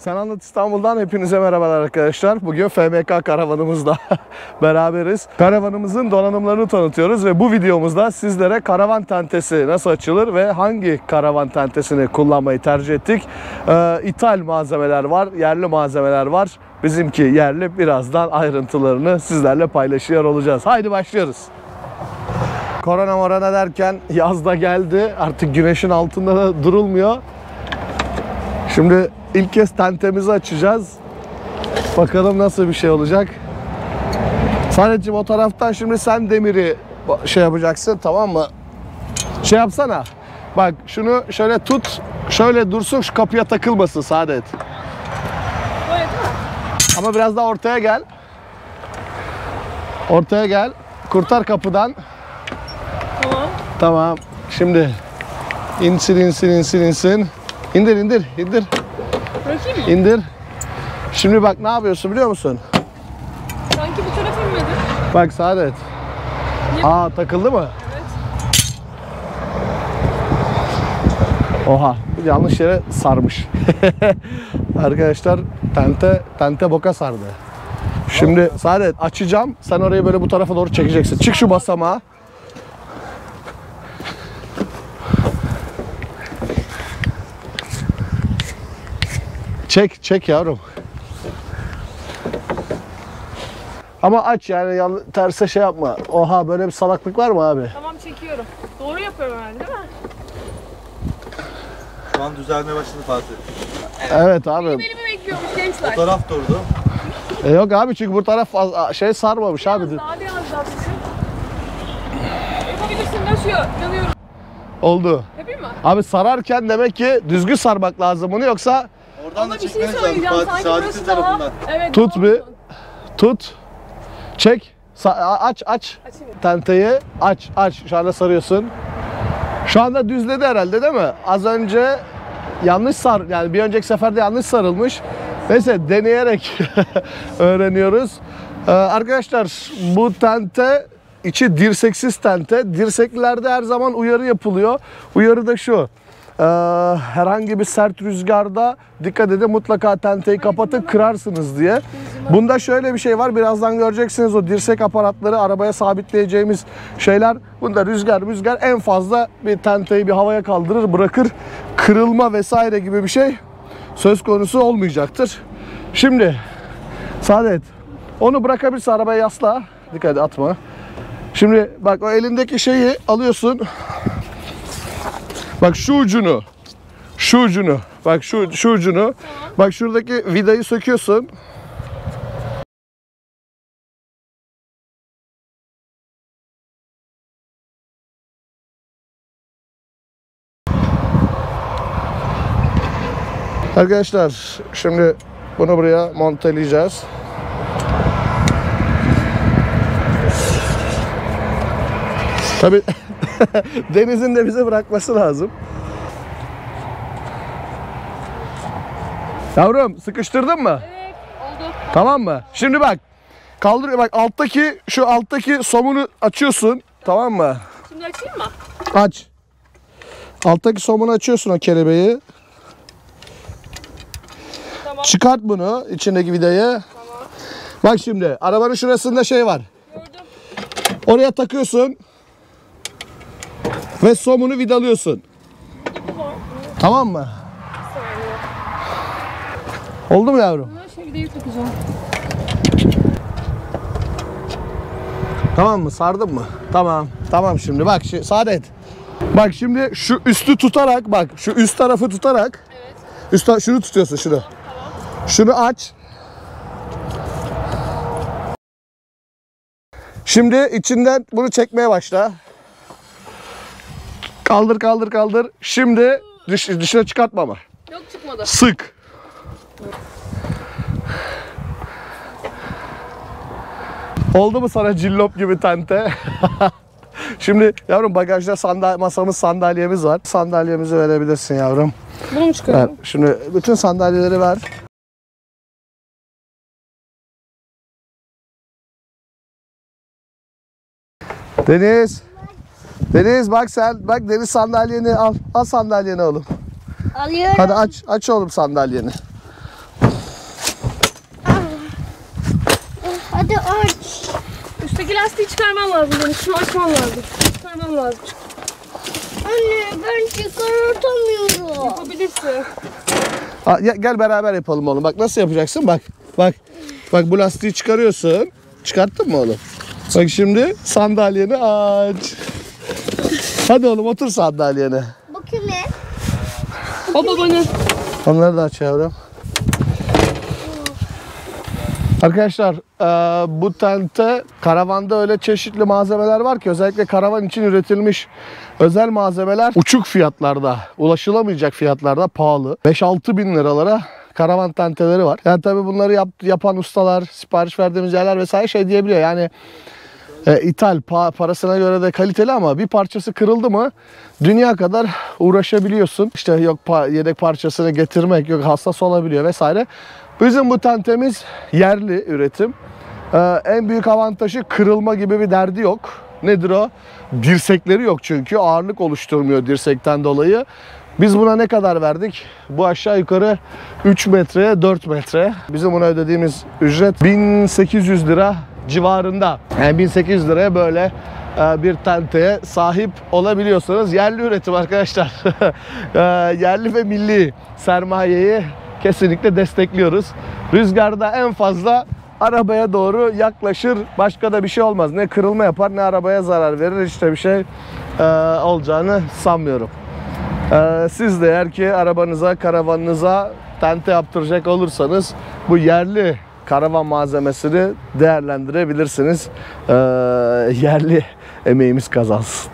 Sen Anlat İstanbul'dan hepinize merhabalar arkadaşlar. Bugün FMK karavanımızla beraberiz. Karavanımızın donanımlarını tanıtıyoruz ve bu videomuzda sizlere karavan tentesi nasıl açılır ve hangi karavan tentesini kullanmayı tercih ettik. İthal malzemeler var, yerli malzemeler var. Bizimki yerli. Birazdan ayrıntılarını sizlerle paylaşıyor olacağız. Haydi başlıyoruz. Korona derken yaz da geldi. Artık güneşin altında da durulmuyor. Şimdi ilk kez tentemizi açacağız. Bakalım nasıl bir şey olacak. Saadetciğim, o taraftan şimdi sen demiri şey yapacaksın, tamam mı? Şey yapsana. Bak şunu şöyle tut. Şöyle dursun, şu kapıya takılmasın Saadet. Ama biraz daha ortaya gel. Ortaya gel. Kurtar kapıdan. Tamam. Tamam. Şimdi insin. İndir. Bırakayım mı? İndir. Şimdi bak ne yapıyorsun biliyor musun? Sanki bu taraf inmedi. Bak Saadet. Aa, takıldı mı? Evet. Oha, yanlış yere sarmış. Arkadaşlar tente boka sardı. Şimdi Saadet açacağım. Sen orayı böyle bu tarafa doğru çekeceksin. Çık şu basamağa. Çek yavrum. Ama aç yani, terse şey yapma. Oha, böyle bir salaklık var mı abi? Tamam, çekiyorum. Doğru yapıyorum herhalde, değil mi? Şu an düzelmeye başladı Fatih. Evet abi. Elimi bekliyormuş gençler. O taraf durdu. Yok abi, çünkü bu taraf şey sarmamış abi. Daha biraz daha sıkın. Yapabilirsin, taşıyor. Yanıyorum. Oldu. Yapayım mı? Abi sararken demek ki düzgün sarmak lazım bunu, yoksa Oradan Ama da bir şey çekmeniz lazım söyleyeceğim. Fatih. Sanki Saadet'in burası daha... tarafından. Evet. tut daha bir. uzun. Tut. Çek. Aç. Açayım. Tenteyi aç. Şu anda sarıyorsun. Şu anda düzledi herhalde, değil mi? Az önce yanlış yani bir önceki seferde yanlış sarılmış. Neyse, deneyerek öğreniyoruz. Arkadaşlar, bu tente içi dirseksiz tente. Dirseklilerde her zaman uyarı yapılıyor. Uyarı da şu. Herhangi bir sert rüzgarda dikkat edin, mutlaka tenteyi kapatın, kırarsınız diye. Bunda şöyle bir şey var, birazdan göreceksiniz, o dirsek aparatları, arabaya sabitleyeceğimiz şeyler. Bunda rüzgar en fazla bir tenteyi bir havaya kaldırır, bırakır. Kırılma vesaire gibi bir şey söz konusu olmayacaktır. Şimdi Saadet, onu bırakabilirsin, arabaya yasla, dikkat et, atma. Şimdi bak, o elindeki şeyi alıyorsun. Bak şu ucunu. Bak şu ucunu. Bak şuradaki vidayı söküyorsun. Arkadaşlar, şimdi bunu buraya monteleyeceğiz. Tabii Deniz'in de bize bırakması lazım. Yavrum, sıkıştırdın mı? Evet. Oldu. Tamam mı? Şimdi bak. Kaldır, bak şu alttaki somunu açıyorsun. Tamam mı? Şimdi açayım mı? Aç. Alttaki somunu açıyorsun, o kelebeği. Tamam. Çıkart bunu, içindeki vidayı. Tamam. Bak şimdi arabanın şurasında şey var. Gördüm. Oraya takıyorsun. Ve somunu vidalıyorsun. Tamam mı? Oldu mu yavrum? Şimdi videoyu takacağım. Tamam mı? Sardın mı? Tamam şimdi. Bak Saadet. Bak şimdi şu üstü tutarak, bak şu üst tarafı tutarak. Evet. Şunu tutuyorsun, şunu. Tamam. Şunu aç. Şimdi içinden bunu çekmeye başla. Kaldır. Şimdi dışına çıkartma ama. Yok, çıkmadı. Sık. Oldu mu sana cillop gibi tente? Şimdi yavrum, bagajda masamız, sandalyemiz var. Sandalyemizi verebilirsin yavrum. Bunu mu Ver. çıkarıyorum? Şimdi bütün sandalyeleri ver. Deniz bak Deniz sandalyeni al. Al sandalyeni oğlum. Alıyorum. Hadi aç oğlum sandalyeni. lastiği çıkarmam lazım benim. Şunu açmam lazım. Çıkarmam lazım. Anne ben çıkartamıyorum. Yapabilirsin. Gel beraber yapalım oğlum. Bak nasıl yapacaksın? Bak. Bak bu lastiği çıkarıyorsun. Çıkarttın mı oğlum? Bak şimdi sandalyeni aç. Hadi oğlum otur sandalyene. Bakayım ne? Baba bana. Onları da aç yavrum. Arkadaşlar bu tente karavanda öyle çeşitli malzemeler var ki özellikle karavan için üretilmiş özel malzemeler uçuk fiyatlarda, ulaşılamayacak fiyatlarda pahalı. 5-6 bin liralara karavan tenteleri var. Yani tabii bunları yapan ustalar, sipariş verdiğimiz yerler vesaire şey diyebiliyor. Yani ithal, parasına göre de kaliteli ama bir parçası kırıldı mı dünya kadar uğraşabiliyorsun. İşte yok yedek parçasını getirmek, yok hassas olabiliyor vesaire. Bizim bu tentemiz yerli üretim. En büyük avantajı kırılma gibi bir derdi yok. Nedir o? Dirsekleri yok çünkü ağırlık oluşturmuyor dirsekten dolayı. Biz buna ne kadar verdik? Bu aşağı yukarı 3 metreye 4 metre. Bizim buna ödediğimiz ücret 1800 lira civarında. Yani 1800 liraya böyle bir tenteye sahip olabiliyorsunuz. Yerli üretim arkadaşlar. Yerli ve milli sermayeyi kesinlikle destekliyoruz. Rüzgarda en fazla arabaya doğru yaklaşır. Başka da bir şey olmaz. Ne kırılma yapar ne arabaya zarar verir. İşte bir şey olacağını sanmıyorum. Siz de eğer ki arabanıza, karavanınıza tente yaptıracak olursanız bu yerli karavan malzemesini değerlendirebilirsiniz. Yerli emeğimiz kazansın.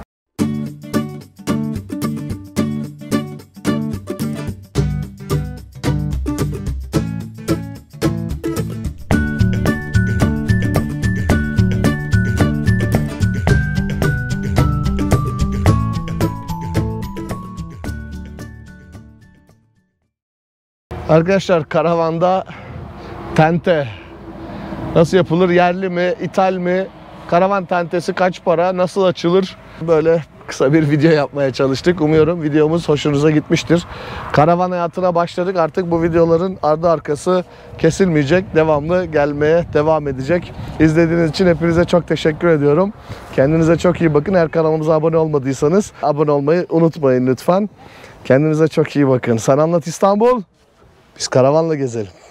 Arkadaşlar karavanda tente nasıl yapılır? Yerli mi, ithal mi? Karavan tentesi kaç para? Nasıl açılır? Böyle kısa bir video yapmaya çalıştık. Umuyorum videomuz hoşunuza gitmiştir. Karavan hayatına başladık. Artık bu videoların ardı arkası kesilmeyecek. Devamlı gelmeye devam edecek. İzlediğiniz için hepinize çok teşekkür ediyorum. Kendinize çok iyi bakın. Eğer kanalımıza abone olmadıysanız abone olmayı unutmayın lütfen. Kendinize çok iyi bakın. Sen anlat İstanbul. Biz karavanla gezelim.